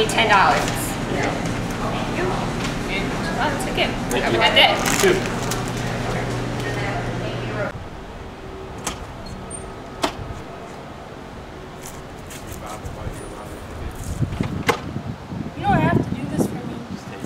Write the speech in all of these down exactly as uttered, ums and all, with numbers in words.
be ten dollars. Thank you. And one ticket. Have a good day. Two. You don't have to do this for me.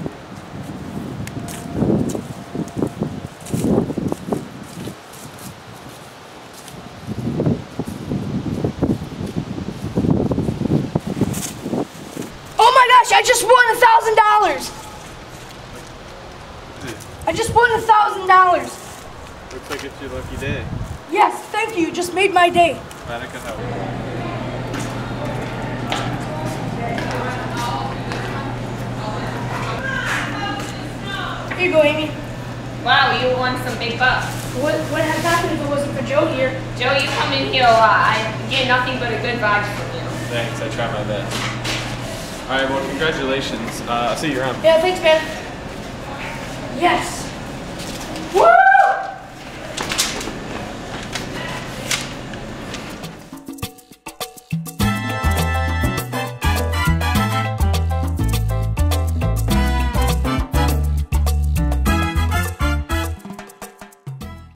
Oh my gosh, I just won a thousand dollars! I just won a thousand dollars! Looks like it's your lucky day. Yes, thank you, you just made my day. Glad I could help. Here you go, Amy. Wow, you won some big bucks. What what had happened if it wasn't for Joe here? Joe, you come in here a lot. I get nothing but a good vibe from you. Thanks, I try my best. Alright, well, congratulations. Uh, I'll see you around. Yeah, thanks, man. Yes.